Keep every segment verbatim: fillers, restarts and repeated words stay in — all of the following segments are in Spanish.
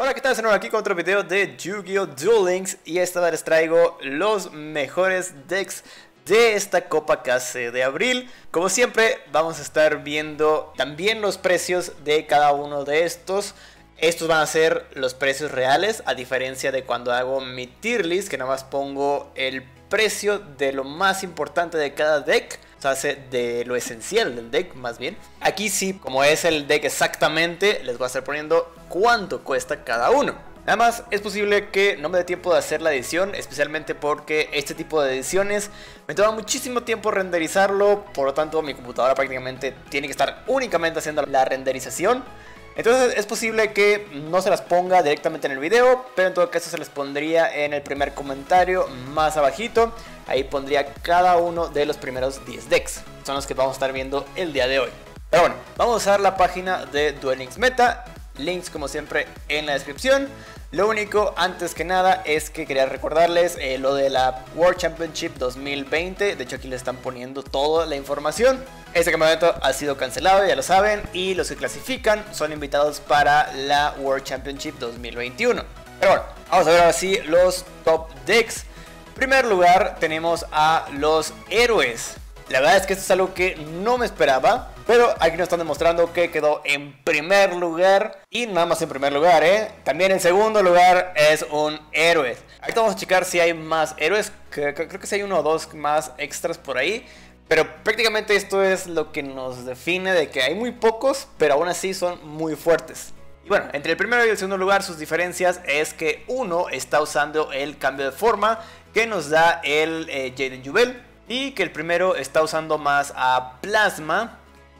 Hola, ¿qué tal? Estamos aquí con otro video de Yu-Gi-Oh! Duel Links y esta vez les traigo los mejores decks de esta Copa K C de abril. Como siempre vamos a estar viendo también los precios de cada uno de estos. Estos van a ser los precios reales, a diferencia de cuando hago mi tier list, que nada más pongo el precio de lo más importante de cada deck. O sea, de lo esencial del deck, más bien. Aquí sí, como es el deck exactamente, les voy a estar poniendo cuánto cuesta cada uno. Nada más es posible que no me dé tiempo de hacer la edición, especialmente porque este tipo de ediciones me toma muchísimo tiempo renderizarlo. Por lo tanto, mi computadora prácticamente tiene que estar únicamente haciendo la renderización. Entonces es posible que no se las ponga directamente en el video, pero en todo caso se les pondría en el primer comentario más abajito. Ahí pondría cada uno de los primeros diez decks. Son los que vamos a estar viendo el día de hoy. Pero bueno, vamos a usar la página de Duel Links Meta. Links como siempre en la descripción. Lo único antes que nada es que quería recordarles eh, lo de la World Championship dos mil veinte. De hecho aquí les están poniendo toda la información. Este campeonato ha sido cancelado, ya lo saben, y los que clasifican son invitados para la World Championship dos mil veintiuno. Pero bueno, vamos a ver ahora sí los top decks. En primer lugar tenemos a los héroes. La verdad es que esto es algo que no me esperaba, pero aquí nos están demostrando que quedó en primer lugar. Y nada más en primer lugar, ¿eh? También en segundo lugar es un héroe. Ahorita vamos a checar si hay más héroes. Creo que sí hay uno o dos más extras por ahí. Pero prácticamente esto es lo que nos define de que hay muy pocos, pero aún así son muy fuertes. Y bueno, entre el primero y el segundo lugar sus diferencias es que uno está usando el cambio de forma que nos da el eh, Jaden Juvel. Y que el primero está usando más a Plasma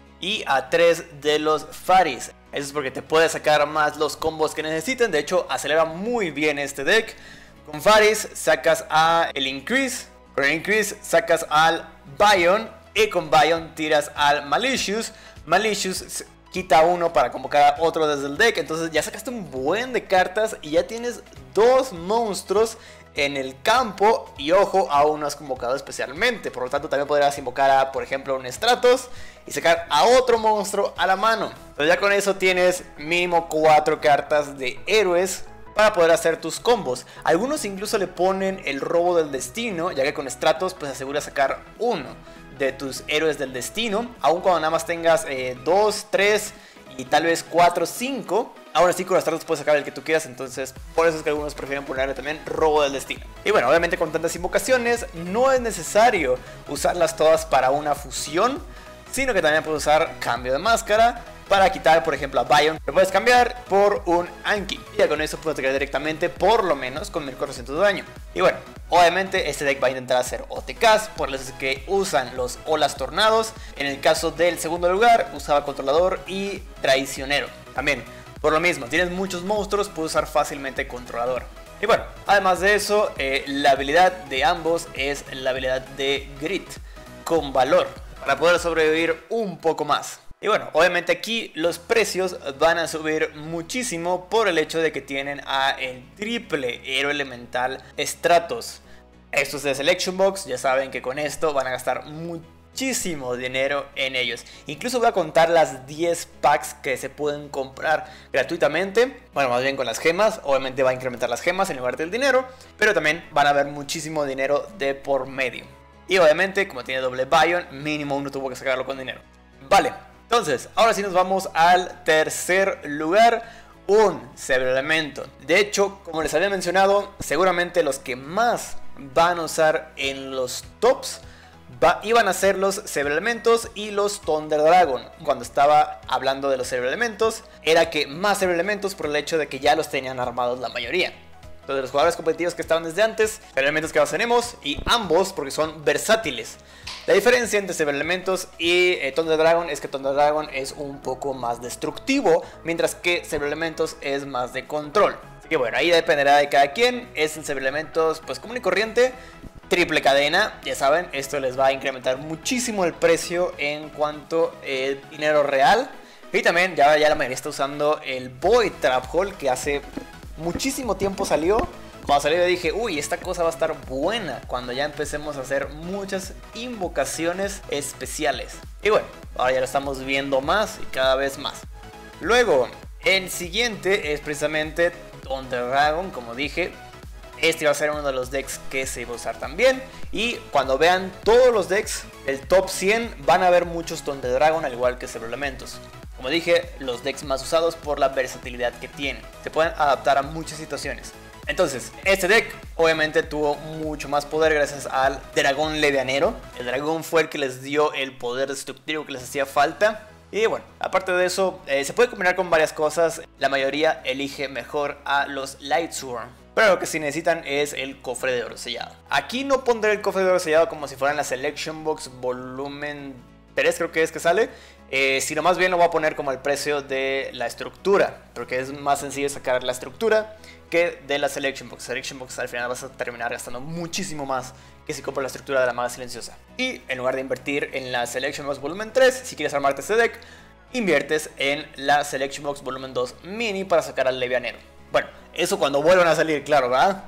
y a tres de los Faris. Eso es porque te puede sacar más los combos que necesiten. De hecho, acelera muy bien este deck. Con Faris sacas a el Increase. Con el Increase sacas al Bion. Y con Bion tiras al Malicious. Malicious quita uno para convocar a otro desde el deck. Entonces ya sacaste un buen de cartas y ya tienes dos monstruos en el campo, y ojo, aún no has convocado especialmente. Por lo tanto también podrás invocar a, por ejemplo, un Stratos y sacar a otro monstruo a la mano. Entonces ya con eso tienes mínimo cuatro cartas de héroes para poder hacer tus combos. Algunos incluso le ponen el robo del destino, ya que con Stratos pues aseguras sacar uno de tus héroes del destino. Aun cuando nada más tengas eh, dos, tres y tal vez cuatro, cinco. Ahora sí, con los Stratos puedes sacar el que tú quieras. Entonces por eso es que algunos prefieren ponerle también robo del destino. Y bueno, obviamente con tantas invocaciones no es necesario usarlas todas para una fusión, sino que también puedes usar cambio de máscara para quitar, por ejemplo, a Bion. Lo puedes cambiar por un Anki, y ya con eso puedes atacar directamente por lo menos con mil cuatrocientos de daño. Y bueno, obviamente este deck va a intentar hacer O T Ks, por eso es que usan los Olas Tornados. En el caso del segundo lugar usaba Controlador y Traicionero. También por lo mismo, tienes muchos monstruos, puedes usar fácilmente Controlador. Y bueno, además de eso, eh, la habilidad de ambos es la habilidad de Grit, con valor, para poder sobrevivir un poco más. Y bueno, obviamente aquí los precios van a subir muchísimo por el hecho de que tienen a el triple héroe elemental Stratos. Estos de Selection Box, ya saben que con esto van a gastar muchísimo dinero en ellos. Incluso voy a contar las diez packs que se pueden comprar gratuitamente. Bueno, más bien con las gemas. Obviamente va a incrementar las gemas en lugar del dinero, pero también van a haber muchísimo dinero de por medio. Y obviamente, como tiene doble Bion, mínimo uno tuvo que sacarlo con dinero. Vale, entonces, ahora sí nos vamos al tercer lugar, un Cebrelemento. De hecho, como les había mencionado, seguramente los que más van a usar en los tops va, iban a ser los Cebreelementos y los Thunder Dragon. Cuando estaba hablando de los Cebreelementos, era que más Cebreelementos por el hecho de que ya los tenían armados la mayoría. Entonces los jugadores competitivos que estaban desde antes, elementos que ahora tenemos, y ambos porque son versátiles. La diferencia entre Cebreelementos y eh, Thunder Dragon es que Thunder Dragon es un poco más destructivo, mientras que Cebreelementos es más de control. Así que bueno, ahí dependerá de cada quien. Es el Cebreelementos pues común y corriente, triple cadena, ya saben, esto les va a incrementar muchísimo el precio en cuanto a eh, dinero real. Y también ya, ya la mayoría está usando el Void Trap Hole, que hace muchísimo tiempo salió. Cuando salió yo dije, uy, esta cosa va a estar buena cuando ya empecemos a hacer muchas invocaciones especiales. Y bueno, ahora ya lo estamos viendo más y cada vez más. Luego, El siguiente es precisamente Thunder Dragon, como dije. Este va a ser uno de los decks que se va a usar también. Y cuando vean todos los decks, el top cien, van a ver muchos Thunder Dragon, al igual que Cero Elementos. Como dije, los decks más usados por la versatilidad que tienen. Se pueden adaptar a muchas situaciones. Entonces, este deck obviamente tuvo mucho más poder gracias al dragón levianero. El dragón fue el que les dio el poder destructivo que les hacía falta. Y bueno, aparte de eso, eh, se puede combinar con varias cosas. La mayoría elige mejor a los Lightsworn, pero lo que sí necesitan es el cofre de oro sellado. Aquí no pondré el cofre de oro sellado como si fuera en la Selection Box volumen tres, creo que es que sale. Eh, sino más bien lo voy a poner como el precio de la estructura, porque es más sencillo sacar la estructura que de la Selection Box. Selection Box al final vas a terminar gastando muchísimo más que si compras la estructura de la maga silenciosa. Y en lugar de invertir en la Selection Box volumen tres, si quieres armarte este deck, inviertes en la Selection Box volumen dos mini para sacar al levianero. Bueno, eso cuando vuelvan a salir, claro, ¿verdad?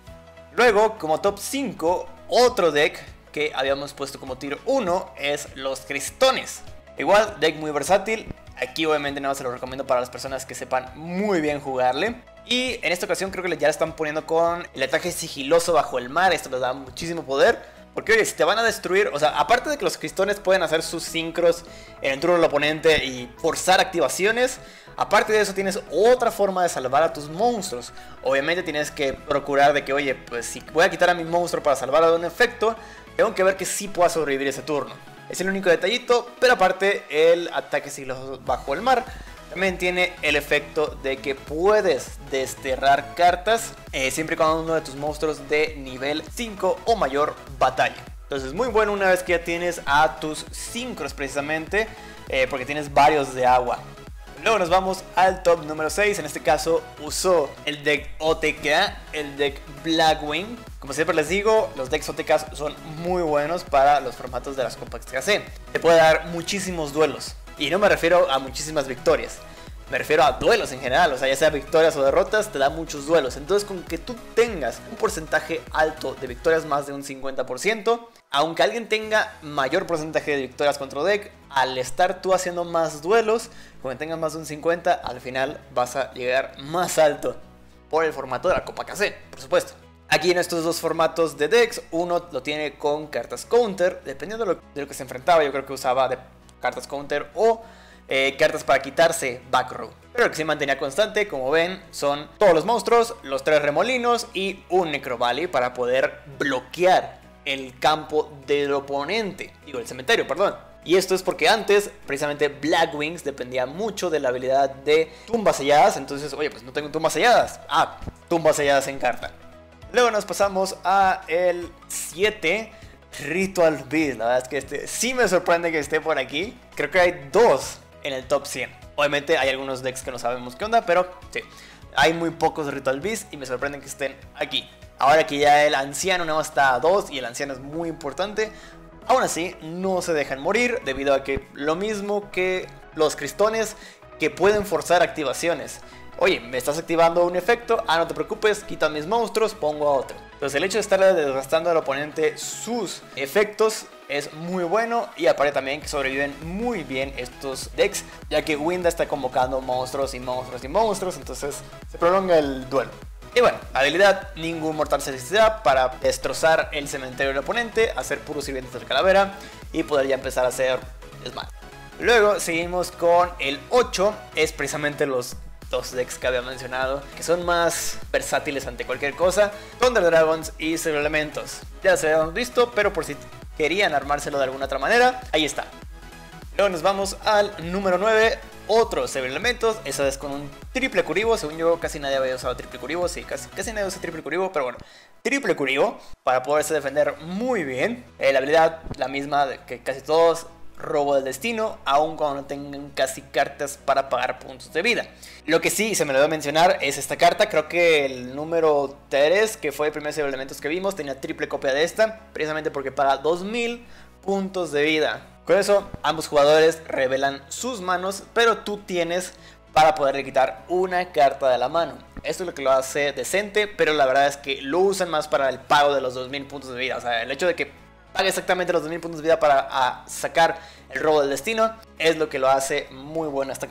Luego, como top cinco, otro deck que habíamos puesto como tier uno es los Cristones. Igual, deck muy versátil. Aquí obviamente no se lo recomiendo para las personas que sepan muy bien jugarle. Y en esta ocasión creo que ya le están poniendo con el ataque sigiloso bajo el mar. Esto les da muchísimo poder. Porque oye, si te van a destruir, o sea, aparte de que los Cristones pueden hacer sus sincros en el turno del oponente y forzar activaciones, aparte de eso tienes otra forma de salvar a tus monstruos. Obviamente tienes que procurar de que, oye, pues si voy a quitar a mi monstruo para salvar a un efecto, tengo que ver que sí pueda sobrevivir ese turno. Es el único detallito, pero aparte el ataque sigiloso bajo el mar también tiene el efecto de que puedes desterrar cartas eh, siempre y cuando uno de tus monstruos de nivel cinco o mayor batalla. Entonces muy bueno una vez que ya tienes a tus sincros precisamente, eh, porque tienes varios de agua. Luego nos vamos al top número seis. En este caso usó el deck O T K, el deck Blackwing. Como siempre les digo, los decks O T K son muy buenos para los formatos de las Copas K C. Te puede dar muchísimos duelos. Y no me refiero a muchísimas victorias. Me refiero a duelos en general, o sea, ya sea victorias o derrotas, te da muchos duelos. Entonces, con que tú tengas un porcentaje alto de victorias, más de un cincuenta por ciento, aunque alguien tenga mayor porcentaje de victorias contra deck, al estar tú haciendo más duelos, con que tengas más de un cincuenta, al final vas a llegar más alto por el formato de la Copa K C, por supuesto. Aquí en estos dos formatos de decks, uno lo tiene con cartas counter, dependiendo de lo, de lo que se enfrentaba. Yo creo que usaba de cartas counter o eh, cartas para quitarse back row. Pero lo que se mantenía constante, como ven, son todos los monstruos, los tres remolinos y un Necrovalley para poder bloquear el campo del oponente, digo el cementerio, perdón. Y esto es porque antes, precisamente Blackwings dependía mucho de la habilidad de tumbas selladas. Entonces, oye, pues no tengo tumbas selladas. Ah, tumbas selladas en carta. Luego nos pasamos a el siete, Ritual Beast. La verdad es que este sí me sorprende que esté por aquí. Creo que hay dos en el top cien. Obviamente hay algunos decks que no sabemos qué onda, pero sí, hay muy pocos Ritual Beast y me sorprende que estén aquí. Ahora que ya el anciano no está a dos y el anciano es muy importante, aún así no se dejan morir debido a que lo mismo que los Cristones, que pueden forzar activaciones. Oye, me estás activando un efecto, ah, no te preocupes, quita mis monstruos, pongo a otro. Entonces el hecho de estarle desgastando al oponente sus efectos es muy bueno. Y aparte también que sobreviven muy bien estos decks, ya que Winda está convocando monstruos y monstruos y monstruos, entonces se prolonga el duelo. Y bueno, habilidad, ningún mortal celestial para destrozar el cementerio del oponente, hacer puros sirvientes de calavera y poder ya empezar a hacer smash. Luego seguimos con el ocho, es precisamente los dos decks que había mencionado, que son más versátiles ante cualquier cosa: Thunder Dragons y Cero Elementos. Ya se habíamos visto, pero por si querían armárselo de alguna otra manera, ahí está. Luego nos vamos al número nueve, otro Cero Elementos, esa vez con un triple Kuriboh. Según yo, casi nadie había usado triple Kuriboh, sí, casi, casi nadie usa triple Kuriboh, pero bueno, triple Kuriboh para poderse defender muy bien. Eh, la habilidad, la misma de que casi todos: robo del destino, aun cuando no tengan casi cartas para pagar puntos de vida. Lo que sí se me lo debo mencionar es esta carta. Creo que el número tres, que fue el primer Cero Elementos que vimos, tenía triple copia de esta, precisamente porque paga dos mil puntos de vida. Con eso ambos jugadores revelan sus manos, pero tú tienes para poderle quitar una carta de la mano. Esto es lo que lo hace decente, pero la verdad es que lo usan más para el pago de los dos mil puntos de vida. O sea, el hecho de que pague exactamente los dos mil puntos de vida para a, sacar el robo del destino es lo que lo hace muy buena esta carta.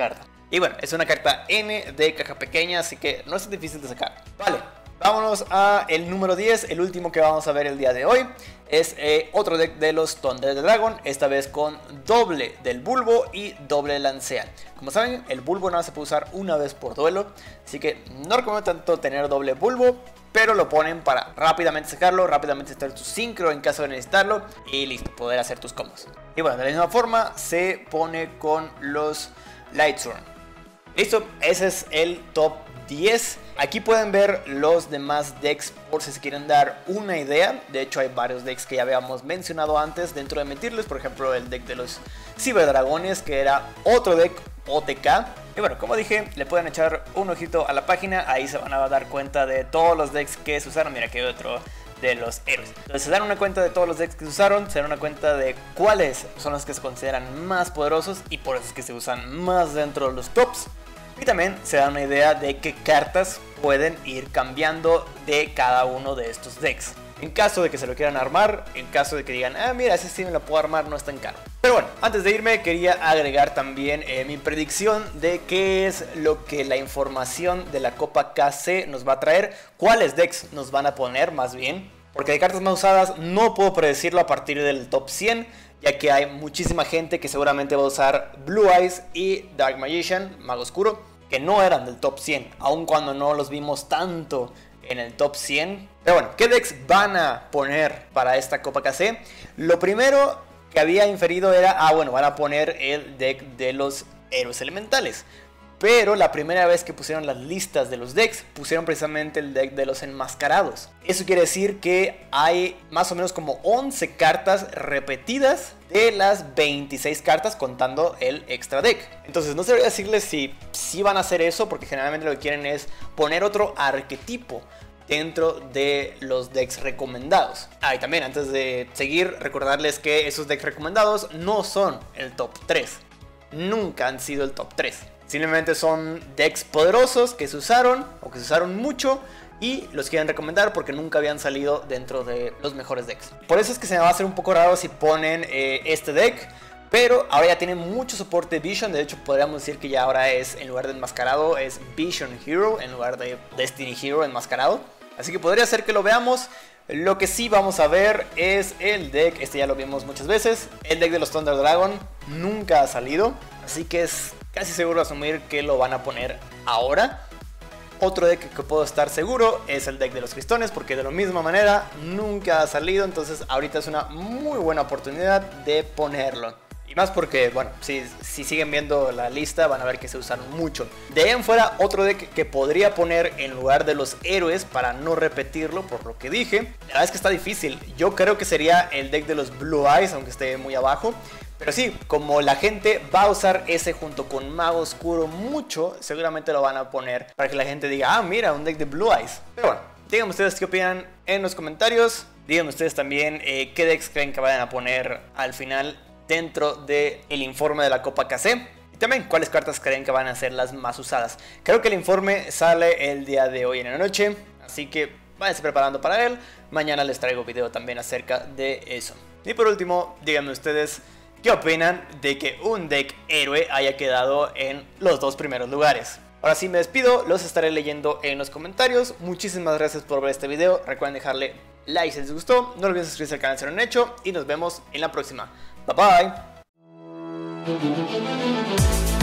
Y bueno, es una carta N de caja pequeña, así que no es tan difícil de sacar. Vale, vámonos a el número diez, el último que vamos a ver el día de hoy. Es eh, otro deck de los Thunder Dragon, esta vez con doble del Bulbo y doble Lancea. Como saben, el Bulbo nada se puede usar una vez por duelo, así que no recomiendo tanto tener doble Bulbo, pero lo ponen para rápidamente sacarlo, rápidamente estar tu sincro en caso de necesitarlo y listo, poder hacer tus combos. Y bueno, de la misma forma se pone con los Lightsworn. Listo, ese es el top diez. Aquí pueden ver los demás decks por si se quieren dar una idea. De hecho hay varios decks que ya habíamos mencionado antes dentro de Mentirles. Por ejemplo el deck de los Ciberdragones, que era otro deck O T K. Y bueno, como dije, le pueden echar un ojito a la página. Ahí se van a dar cuenta de todos los decks que se usaron. Mira, aquí hay otro de los héroes. Entonces se dan una cuenta de todos los decks que se usaron, se dan una cuenta de cuáles son los que se consideran más poderosos y por eso es que se usan más dentro de los tops. Y también se dan una idea de qué cartas pueden ir cambiando de cada uno de estos decks. En caso de que se lo quieran armar, en caso de que digan, ah mira, ese sí me lo puedo armar, no es tan caro. Pero bueno, antes de irme quería agregar también eh, mi predicción de qué es lo que la información de la Copa K C nos va a traer, cuáles decks nos van a poner más bien. Porque de cartas más usadas no puedo predecirlo a partir del top cien, ya que hay muchísima gente que seguramente va a usar Blue Eyes y Dark Magician, Mago Oscuro, que no eran del top cien, aun cuando no los vimos tanto en el top cien. Pero bueno, ¿qué decks van a poner para esta Copa K C? Lo primero que había inferido era, ah bueno, van a poner el deck de los héroes elementales. Pero la primera vez que pusieron las listas de los decks, pusieron precisamente el deck de los enmascarados. Eso quiere decir que hay más o menos como once cartas repetidas de las veintiséis cartas contando el extra deck. Entonces no sabría decirles si, si van a hacer eso, porque generalmente lo que quieren es poner otro arquetipo dentro de los decks recomendados. Ah, y también antes de seguir, recordarles que esos decks recomendados no son el top tres. Nunca han sido el top tres. Simplemente son decks poderosos que se usaron o que se usaron mucho y los quieren recomendar porque nunca habían salido dentro de los mejores decks. Por eso es que se me va a hacer un poco raro si ponen eh, este deck, pero ahora ya tiene mucho soporte Vision. De hecho podríamos decir que ya ahora es, en lugar de enmascarado, es Vision Hero en lugar de Destiny Hero enmascarado. Así que podría ser que lo veamos. Lo que sí vamos a ver es el deck, este ya lo vimos muchas veces, el deck de los Thunder Dragon nunca ha salido, así que es casi seguro asumir que lo van a poner ahora. Otro deck que puedo estar seguro es el deck de los Cristones, porque de la misma manera nunca ha salido, entonces ahorita es una muy buena oportunidad de ponerlo. Y más porque, bueno, si, si siguen viendo la lista van a ver que se usaron mucho. De ahí en fuera, otro deck que podría poner en lugar de los héroes para no repetirlo por lo que dije. La verdad es que está difícil. Yo creo que sería el deck de los Blue Eyes, aunque esté muy abajo. Pero sí, como la gente va a usar ese junto con Mago Oscuro mucho, seguramente lo van a poner para que la gente diga, ah, mira, un deck de Blue Eyes. Pero bueno, díganme ustedes qué opinan en los comentarios. Díganme ustedes también eh, qué decks creen que vayan a poner al final dentro del informe de la Copa K C. Y también cuáles cartas creen que van a ser las más usadas. Creo que el informe sale el día de hoy en la noche, así que váyanse preparando para él. Mañana les traigo video también acerca de eso. Y por último, díganme ustedes qué opinan de que un deck héroe haya quedado en los dos primeros lugares. Ahora sí me despido, los estaré leyendo en los comentarios. Muchísimas gracias por ver este video. Recuerden dejarle like si les gustó. No olviden suscribirse al canal si no lo han hecho. Y nos vemos en la próxima. Bye bye.